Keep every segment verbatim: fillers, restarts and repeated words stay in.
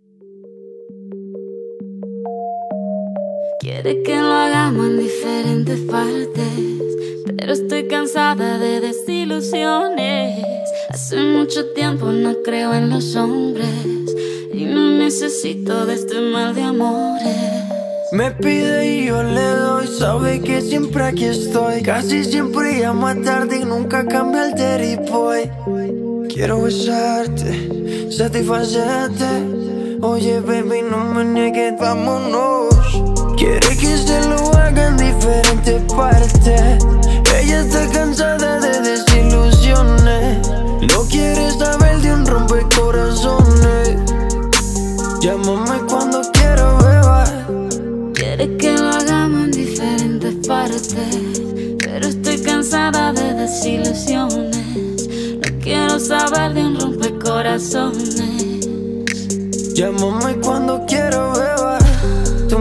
Quiere que lo hagamos en diferentes partes, pero estoy cansada de desilusiones. Hace mucho tiempo no creo en los hombres y no necesito de este mal de amores. Me pide y yo le doy, sabe que siempre aquí estoy. Casi siempre llama tarde y nunca cambia el teripoy. Quiero besarte, satisfacerte. Oye baby, no me niegues, vámonos. Quiere que se lo haga en diferentes partes. Ella está cansada de desilusiones. No quiere saber de un rompecorazones. Llámame cuando quiero beber. Quiere que lo hagamos en diferentes partes, pero estoy cansada de desilusiones. No quiero saber de un rompecorazones. Llámame cuando quiero beber. Tú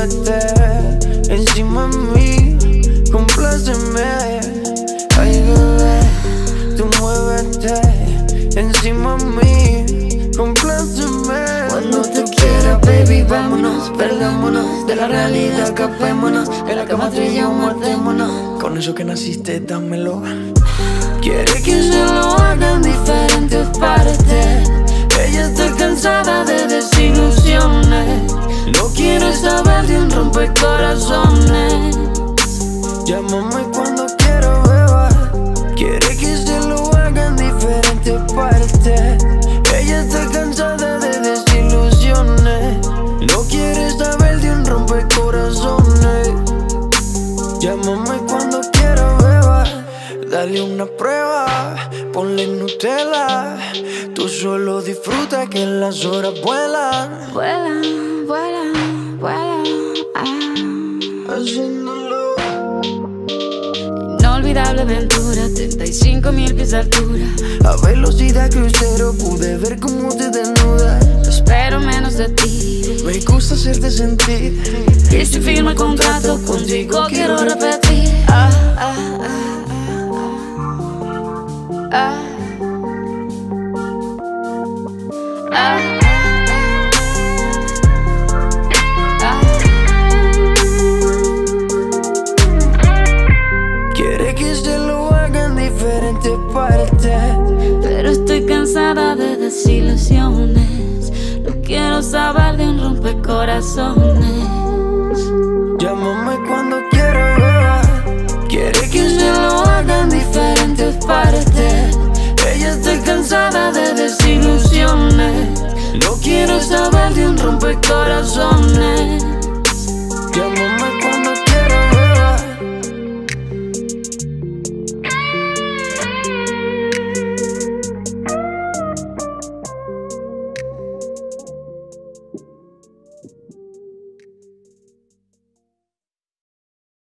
muévete encima de mí, compláceme. Ay bebé, tú muévete encima de mí, compláceme. Cuando te quiera, baby, vámonos, perdámonos de la realidad, escapémonos. En la cama trillamos, muertémonos. Con eso que naciste, dámelo. Quiere que se lo haga en diferentes partes. Ella está cansada de desilusiones. No quiere saber de un rompecorazones. Llámame cuando quiero beber. Quiere que se lo haga en diferentes partes. Ella está cansada de desilusiones. No quiere saber de un rompecorazones. Llámame cuando quiero beber. Dale una prueba, ponle Nutella. Tú solo disfruta que las horas vuelan. Vuelan, vuelan, vuelan, ah. Haciéndolo. Inolvidable aventura, treinta y cinco mil pies de altura. A velocidad crucero pude ver cómo te desnudas. Espero menos de ti. Me gusta hacerte sentir. Y si firma el contrato contigo quiero repetir. Ah, ah, ah, ah, ah. Ah, ah. Quiere que se lo haga en diferentes partes, pero estoy cansada de desilusiones. No quiero saber de un rompecorazones. Llámame cuando quiero beber. Quiere que se lo haga en diferentes partes. Ella está cansada de desilusiones. No quiero saber de un rompecorazones.